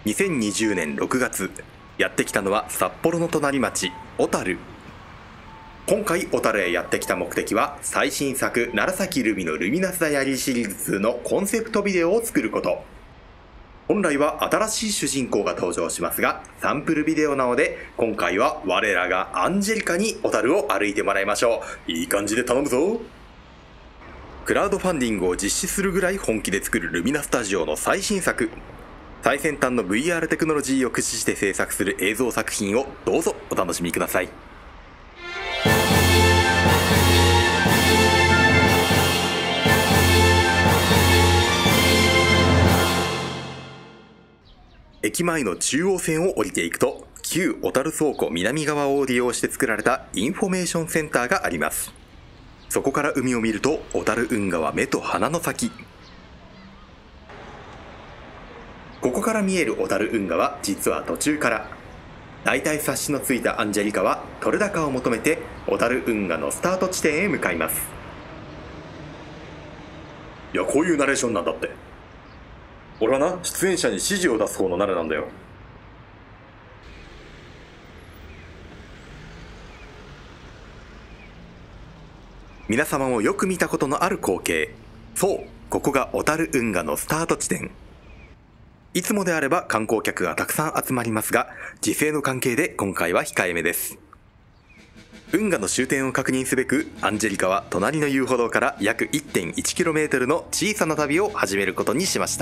2020年6月、やってきたのは札幌の隣町小樽。今回小樽へやってきた目的は、最新作楢崎ルミのルミナスダイアリーシリーズ2のコンセプトビデオを作ること。本来は新しい主人公が登場しますが、サンプルビデオなので今回は我らがアンジェリカに小樽を歩いてもらいましょう。いい感じで頼むぞ。クラウドファンディングを実施するぐらい本気で作るルミナスタジオの最新作、最先端の VR テクノロジーを駆使して制作する映像作品をどうぞお楽しみください。駅前の中央線を降りていくと、旧小樽倉庫南側を利用して作られたインフォメーションセンターがあります。そこから海を見ると、小樽運河は目と鼻の先。ここから見える小樽運河は実は途中から。大体察しのついたアンジェリカは取れ高を求めて小樽運河のスタート地点へ向かいます。いや、こういうナレーションなんだって。俺はな、出演者に指示を出す方のナレなんだよ。皆様もよく見たことのある光景。そう、ここが小樽運河のスタート地点。いつもであれば観光客がたくさん集まりますが、時勢の関係で今回は控えめです。運河の終点を確認すべく、アンジェリカは隣の遊歩道から約 1.1km の小さな旅を始めることにしました。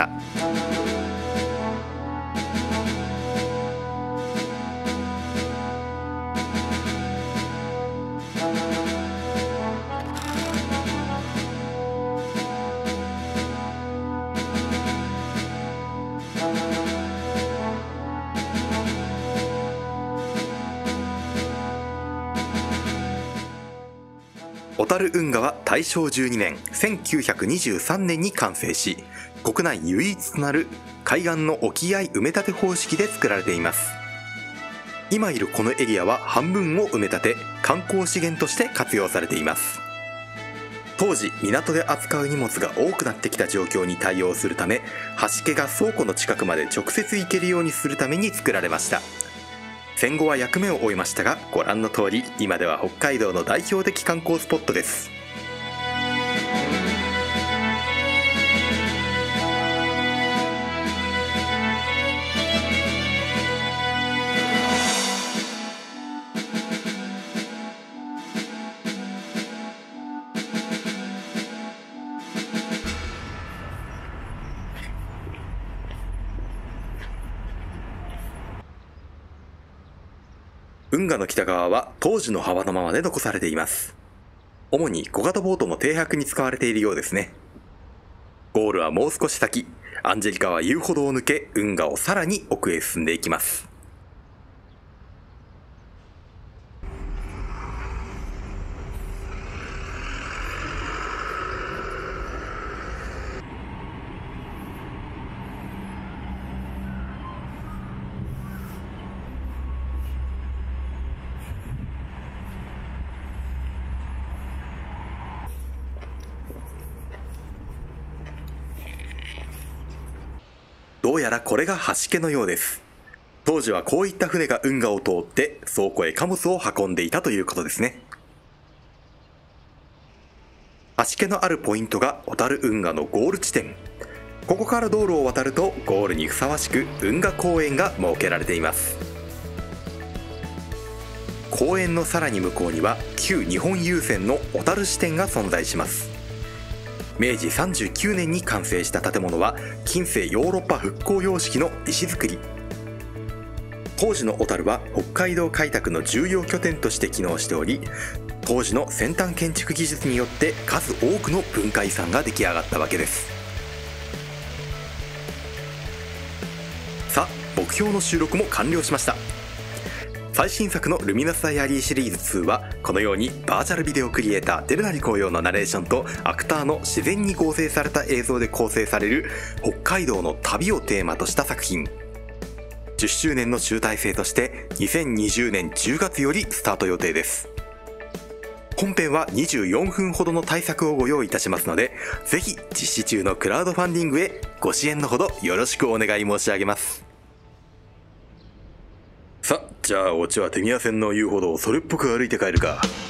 小樽運河は大正12年1923年に完成し、国内唯一となる海岸の沖合埋め立て方式で作られています。今いるこのエリアは半分を埋め立て、観光資源として活用されています。当時港で扱う荷物が多くなってきた状況に対応するため、橋家が倉庫の近くまで直接行けるようにするために作られました。戦後は役目を終えましたが、ご覧の通り今では北海道の代表的観光スポットです。運河の北側は当時の幅のままで残されています。主に小型ボートの停泊に使われているようですね。ゴールはもう少し先。アンジェリカは遊歩道を抜け、運河をさらに奥へ進んでいきます。どうやらこれが橋家のようです。当時はこういった船が運河を通って倉庫へ貨物を運んでいたということですね。橋家のあるポイントが小樽運河のゴール地点。ここから道路を渡るとゴールにふさわしく運河公園が設けられています。公園のさらに向こうには旧日本郵船の小樽支店が存在します。明治39年に完成した建物は近世ヨーロッパ復興様式の石造り。当時の小樽は北海道開拓の重要拠点として機能しており、当時の先端建築技術によって数多くの文化遺産が出来上がったわけです。さあ、目標の収録も完了しました。最新作のルミナスダイアリーシリーズ2はこのようにバーチャルビデオクリエイターデルナリ紅葉のナレーションとアクターの自然に合成された映像で構成される北海道の旅をテーマとした作品。10周年の集大成として2020年10月よりスタート予定です。本編は24分ほどの対策をご用意いたしますので、ぜひ実施中のクラウドファンディングへご支援のほどよろしくお願い申し上げます。 じゃあオチは手宮線の遊歩道をそれっぽく歩いて帰るか。